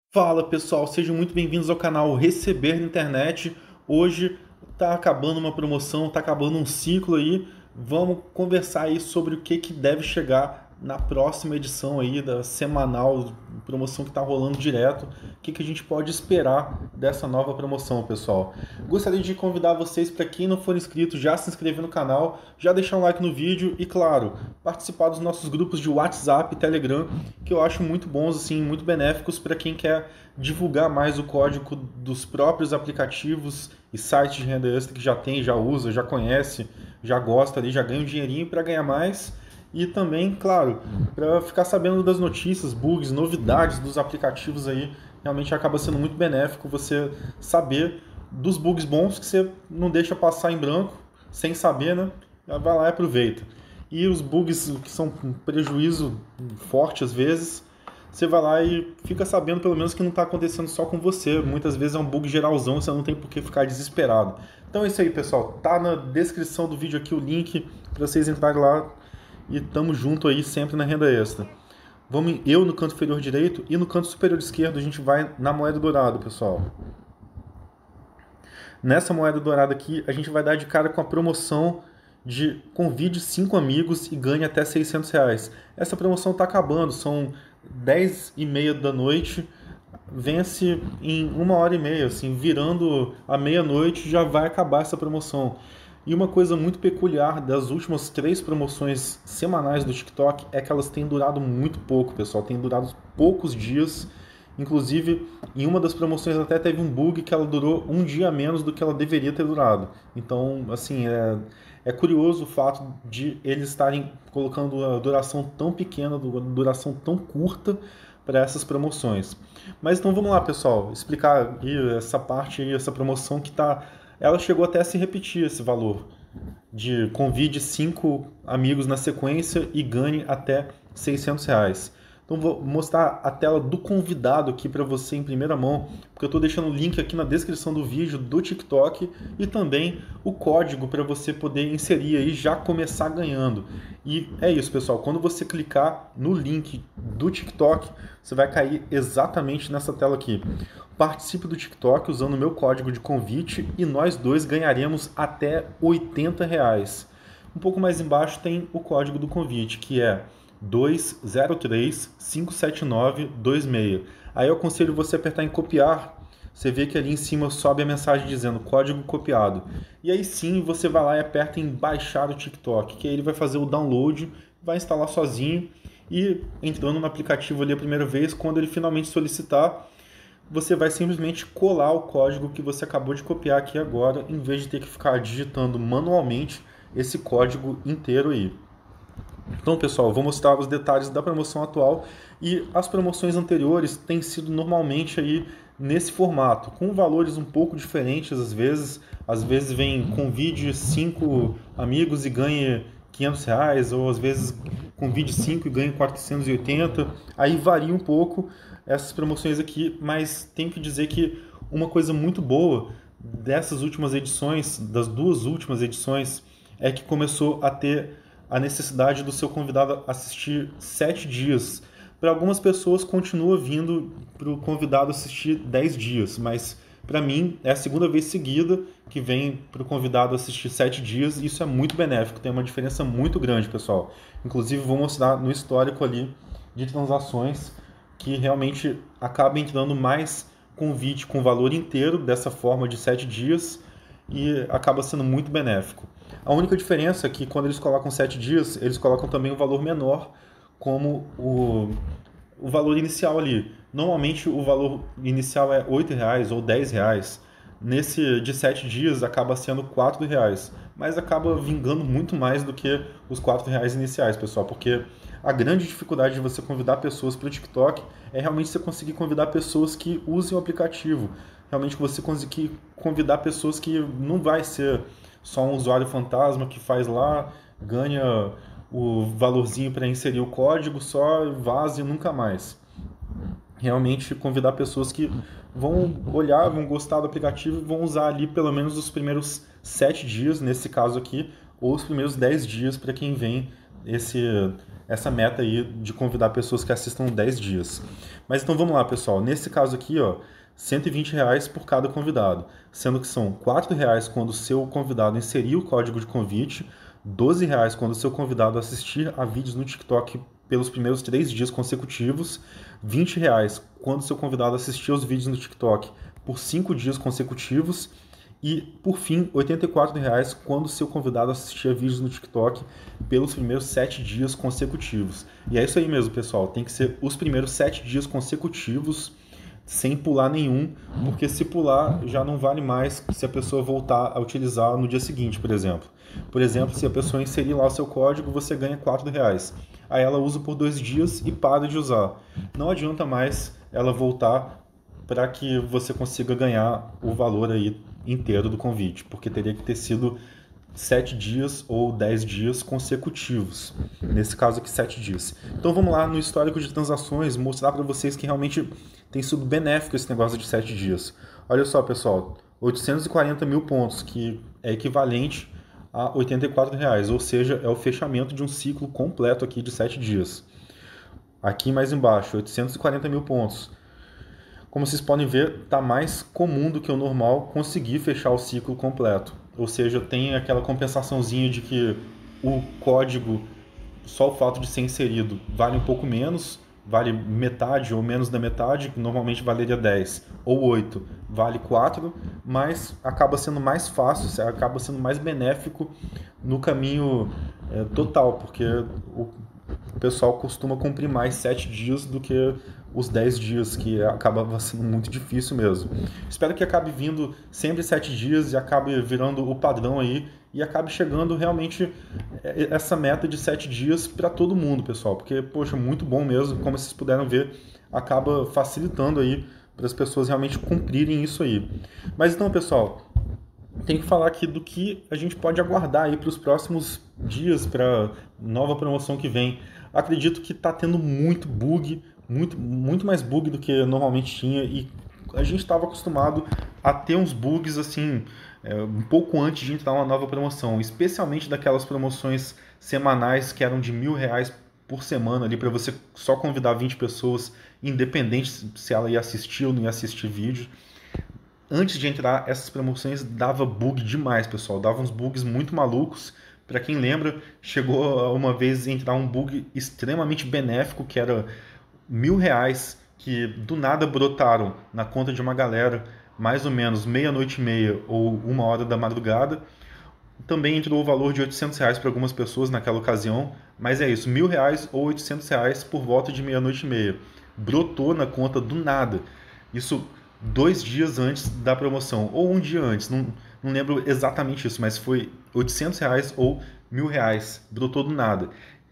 Fala pessoal, sejam muito bem-vindos ao canal Receber na Internet. Hoje está acabando uma promoção, está acabando um ciclo aí. Vamos conversar aí sobre o que deve chegar na próxima edição aí da semanal, promoção que está rolando direto. O que a gente pode esperar dessa nova promoção, pessoal? Gostaria de convidar vocês, para quem não for inscrito, já se inscrever no canal, já deixar um like no vídeo e, claro, participar dos nossos grupos de WhatsApp e Telegram, que eu acho muito bons, assim, muito benéficos para quem quer divulgar mais o código dos próprios aplicativos e sites de renda extra que já tem, já usa, já conhece, já gosta ali, já ganha um dinheirinho para ganhar mais. E também, claro, para ficar sabendo das notícias, bugs, novidades dos aplicativos aí, realmente acaba sendo muito benéfico você saber dos bugs bons que você não deixa passar em branco, sem saber, né? Vai lá e aproveita. E os bugs que são um prejuízo forte às vezes, você vai lá e fica sabendo pelo menos que não está acontecendo só com você. Muitas vezes é um bug geralzão, você não tem por que ficar desesperado. Então é isso aí, pessoal. Tá na descrição do vídeo aqui o link para vocês entrarem lá e tamo junto aí sempre na renda extra. Vamos eu no canto inferior direito e no canto superior esquerdo a gente vai na moeda dourada, pessoal. Nessa moeda dourada aqui a gente vai dar de cara com a promoção de convide 5 amigos e ganhe até R$ 600. Essa promoção está acabando, são 10h30 da noite, vence em 1h30, assim, virando a meia-noite já vai acabar essa promoção. E uma coisa muito peculiar das últimas 3 promoções semanais do TikTok é que elas têm durado muito pouco, pessoal, têm durado poucos dias. Inclusive, em uma das promoções até teve um bug que ela durou um dia a menos do que ela deveria ter durado. Então, assim, é curioso o fato de eles estarem colocando a duração tão pequena, duração tão curta para essas promoções. Mas então vamos lá, pessoal, explicar aí essa parte aí, essa promoção que tá, ela chegou até a se repetir esse valor de convide 5 amigos na sequência e ganhe até R$ 600. Então vou mostrar a tela do convidado aqui para você em primeira mão, porque eu estou deixando o link aqui na descrição do vídeo do TikTok e também o código para você poder inserir aí e já começar ganhando. E é isso, pessoal, quando você clicar no link do TikTok, você vai cair exatamente nessa tela aqui. Participe do TikTok usando o meu código de convite e nós dois ganharemos até R$ 80. Um pouco mais embaixo tem o código do convite, que é 2035796. Aí eu aconselho você apertar em copiar. Você vê que ali em cima sobe a mensagem dizendo código copiado. E aí sim você vai lá e aperta em baixar o TikTok, que aí ele vai fazer o download, vai instalar sozinho e entrando no aplicativo ali a primeira vez, quando ele finalmente solicitar, você vai simplesmente colar o código que você acabou de copiar aqui agora, em vez de ter que ficar digitando manualmente esse código inteiro aí. Então, pessoal, eu vou mostrar os detalhes da promoção atual e as promoções anteriores têm sido normalmente aí nesse formato, com valores um pouco diferentes às vezes vem convide 5 amigos e ganhe R$ 500, ou às vezes convide 5 e ganhe 480, aí varia um pouco essas promoções aqui, mas tenho que dizer que uma coisa muito boa dessas últimas edições, das 2 últimas edições, é que começou a ter a necessidade do seu convidado assistir 7 dias. Para algumas pessoas continua vindo para o convidado assistir 10 dias, mas para mim é a segunda vez seguida que vem para o convidado assistir 7 dias e isso é muito benéfico, tem uma diferença muito grande, pessoal. Inclusive vou mostrar no histórico ali de transações que realmente acaba entrando mais convite com valor inteiro dessa forma de 7 dias e acaba sendo muito benéfico. A única diferença é que quando eles colocam 7 dias, eles colocam também um valor menor como o valor inicial ali. Normalmente o valor inicial é R$ 8 ou R$ 10. Nesse de 7 dias acaba sendo R$ 4, mas acaba vingando muito mais do que os R$ 4 iniciais, pessoal, porque a grande dificuldade de você convidar pessoas para o TikTok é realmente você conseguir convidar pessoas que usem o aplicativo. Realmente você conseguir convidar pessoas que não vai ser só um usuário fantasma que faz lá, ganha o valorzinho para inserir o código, só vaza e nunca mais. Realmente convidar pessoas que vão olhar, vão gostar do aplicativo e vão usar ali pelo menos os primeiros 7 dias, nesse caso aqui, ou os primeiros 10 dias para quem vem essa meta aí de convidar pessoas que assistam 10 dias. Mas então vamos lá, pessoal. Nesse caso aqui, ó, R$ 120 por cada convidado, sendo que são R$ 4 quando o seu convidado inserir o código de convite, R$ 12 quando o seu convidado assistir a vídeos no TikTok pelos primeiros 3 dias consecutivos, R$ 20 quando o seu convidado assistir aos vídeos no TikTok por 5 dias consecutivos e, por fim, R$ 84 quando o seu convidado assistir a vídeos no TikTok pelos primeiros 7 dias consecutivos. E é isso aí mesmo, pessoal. Tem que ser os primeiros 7 dias consecutivos sem pular nenhum, porque se pular já não vale mais se a pessoa voltar a utilizar no dia seguinte, por exemplo. Por exemplo, se a pessoa inserir lá o seu código, você ganha R$ 4. Aí ela usa por 2 dias e para de usar. Não adianta mais ela voltar para que você consiga ganhar o valor aí inteiro do convite, porque teria que ter sido 7 dias ou 10 dias consecutivos. Nesse caso aqui, 7 dias. Então vamos lá no histórico de transações, mostrar para vocês que realmente tem sido benéfico esse negócio de 7 dias. Olha só, pessoal, 840 mil pontos, que é equivalente a R$ 84, ou seja, é o fechamento de um ciclo completo aqui de 7 dias. Aqui mais embaixo, 840 mil pontos. Como vocês podem ver, está mais comum do que o normal conseguir fechar o ciclo completo. Ou seja, tem aquela compensaçãozinha de que o código, só o fato de ser inserido, vale um pouco menos, vale metade ou menos da metade, que normalmente valeria 10, ou 8, vale 4, mas acaba sendo mais fácil, acaba sendo mais benéfico no caminho total, porque o pessoal costuma cumprir mais 7 dias do que os 10 dias, que acaba sendo muito difícil mesmo. Espero que acabe vindo sempre 7 dias e acabe virando o padrão aí e acabe chegando realmente essa meta de 7 dias para todo mundo, pessoal, porque, poxa, muito bom mesmo, como vocês puderam ver, acaba facilitando aí para as pessoas realmente cumprirem isso aí. Mas então, pessoal, tem que falar aqui do que a gente pode aguardar aí para os próximos dias, para nova promoção que vem. Acredito que está tendo muito bug, muito mais bug do que normalmente tinha, e a gente estava acostumado a ter uns bugs assim um pouco antes de entrar uma nova promoção, especialmente daquelas promoções semanais que eram de R$ 1.000 por semana ali para você só convidar 20 pessoas, independente se ela ia assistir ou não ia assistir vídeo. Antes de entrar essas promoções dava bug demais, pessoal, dava uns bugs muito malucos. Para quem lembra, chegou uma vez a entrar um bug extremamente benéfico, que era R$ 1.000 que do nada brotaram na conta de uma galera, mais ou menos meia-noite e meia ou 1 hora da madrugada. Também entrou o valor de R$ 800 para algumas pessoas naquela ocasião, mas é isso, R$ 1.000 ou R$ 800 por volta de meia-noite e meia. Brotou na conta do nada. Isso 2 dias antes da promoção, ou um dia antes, não lembro exatamente isso, mas foi R$ 800 ou R$ 1.000, brotou do nada.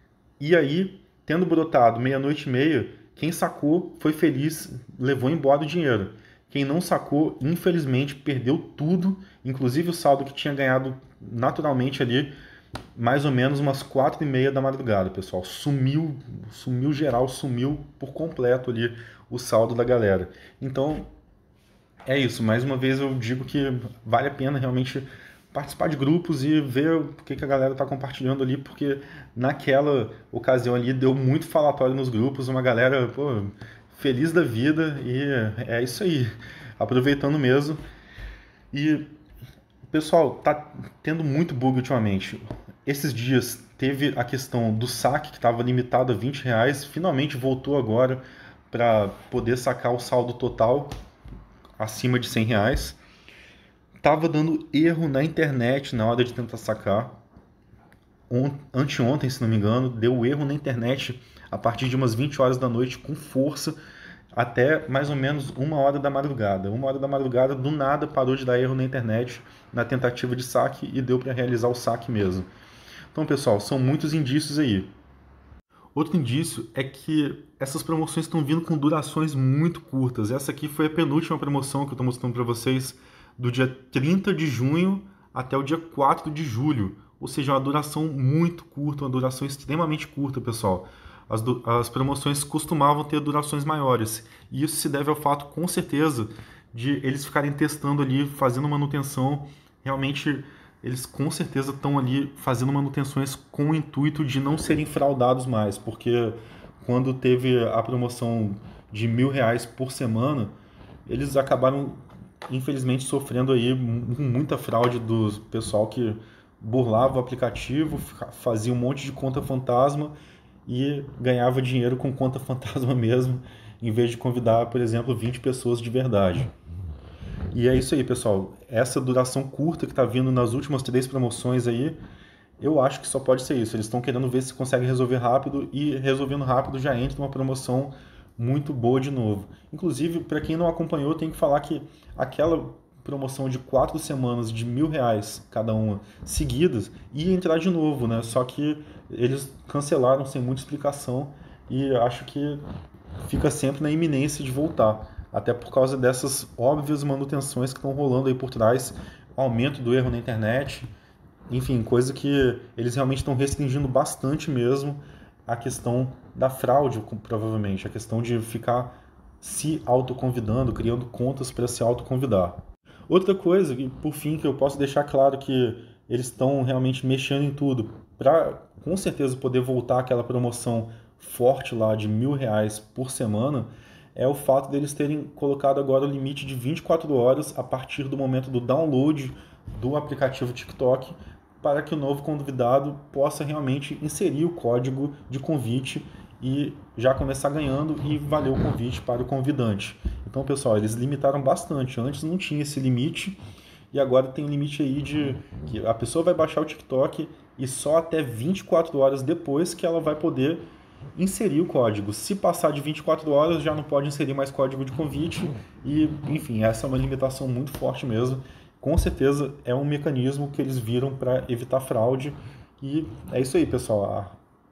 E aí, tendo brotado meia-noite e meia, quem sacou foi feliz, levou embora o dinheiro. Quem não sacou, infelizmente, perdeu tudo, inclusive o saldo que tinha ganhado naturalmente ali, mais ou menos umas 4h30 da madrugada, pessoal. Sumiu geral, sumiu por completo ali o saldo da galera. Então, é isso. Mais uma vez eu digo que vale a pena realmente participar de grupos e ver o que a galera está compartilhando ali, porque naquela ocasião ali deu muito falatório nos grupos, uma galera, pô, feliz da vida, e é isso aí, aproveitando mesmo. E pessoal, tá tendo muito bug ultimamente. Esses dias teve a questão do saque, que estava limitado a R$ 20, finalmente voltou agora para poder sacar o saldo total acima de R$ 100. Tava dando erro na internet na hora de tentar sacar. Anteontem, se não me engano, deu erro na internet a partir de umas 20 horas da noite, com força, até mais ou menos 1 hora da madrugada. 1 hora da madrugada, do nada, parou de dar erro na internet na tentativa de saque e deu para realizar o saque mesmo. Então, pessoal, são muitos indícios aí. Outro indício é que essas promoções estão vindo com durações muito curtas. Essa aqui foi a penúltima promoção que eu estou mostrando para vocês, do dia 30 de junho até o dia 4 de julho. Ou seja, uma duração muito curta, uma duração extremamente curta, pessoal. As promoções costumavam ter durações maiores. E isso se deve ao fato, com certeza, de eles ficarem testando ali, fazendo manutenção, realmente eles com certeza estão ali fazendo manutenções com o intuito de não serem fraudados mais, porque quando teve a promoção de R$ 1.000 por semana, eles acabaram, infelizmente, sofrendo aí muita fraude do pessoal que burlava o aplicativo, fazia um monte de conta fantasma e ganhava dinheiro com conta fantasma mesmo, em vez de convidar, por exemplo, 20 pessoas de verdade. E é isso aí, pessoal. Essa duração curta que está vindo nas últimas 3 promoções aí, eu acho que só pode ser isso. Eles estão querendo ver se consegue resolver rápido e resolvendo rápido já entra uma promoção muito boa de novo. Inclusive, para quem não acompanhou, tem que falar que aquela promoção de 4 semanas de R$ 1.000 cada uma seguidas ia entrar de novo, né? Só que eles cancelaram sem muita explicação e acho que fica sempre na iminência de voltar. Até por causa dessas óbvias manutenções que estão rolando aí por trás, aumento do erro na internet, enfim, coisa que eles realmente estão restringindo bastante mesmo a questão da fraude, provavelmente, a questão de ficar se autoconvidando, criando contas para se autoconvidar. Outra coisa, e por fim, que eu posso deixar claro que eles estão realmente mexendo em tudo para, com certeza, poder voltar àquela promoção forte lá de R$ 1.000 por semana, é o fato deles terem colocado agora o limite de 24 horas a partir do momento do download do aplicativo TikTok, para que o novo convidado possa realmente inserir o código de convite e já começar ganhando e valer o convite para o convidante. Então, pessoal, eles limitaram bastante. Antes não tinha esse limite e agora tem um limite aí de que a pessoa vai baixar o TikTok e só até 24 horas depois que ela vai poder inserir o código. Se passar de 24 horas, já não pode inserir mais código de convite e, enfim, essa é uma limitação muito forte mesmo. Com certeza é um mecanismo que eles viram para evitar fraude e é isso aí, pessoal.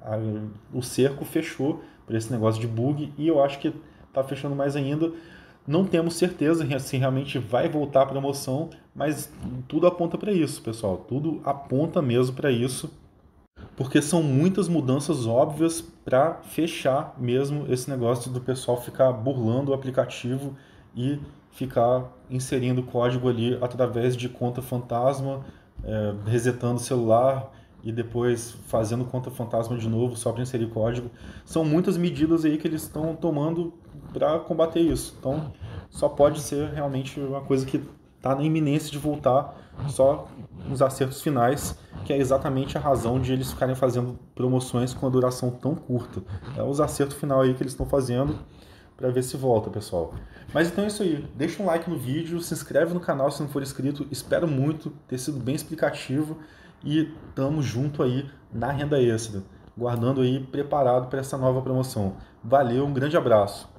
O cerco fechou para esse negócio de bug e eu acho que está fechando mais ainda. Não temos certeza se realmente vai voltar a promoção, mas tudo aponta para isso, pessoal. Tudo aponta mesmo para isso, porque são muitas mudanças óbvias para fechar mesmo esse negócio do pessoal ficar burlando o aplicativo e ficar inserindo código ali através de conta fantasma, resetando o celular e depois fazendo conta fantasma de novo só para inserir código. São muitas medidas aí que eles estão tomando para combater isso. Então, só pode ser realmente uma coisa que está na iminência de voltar, só nos acertos finais, que é exatamente a razão de eles ficarem fazendo promoções com a duração tão curta. É os acertos final aí que eles estão fazendo para ver se volta, pessoal. Mas então é isso aí. Deixa um like no vídeo, se inscreve no canal se não for inscrito. Espero muito ter sido bem explicativo e tamo junto aí na renda extra, guardando aí preparado para essa nova promoção. Valeu, um grande abraço.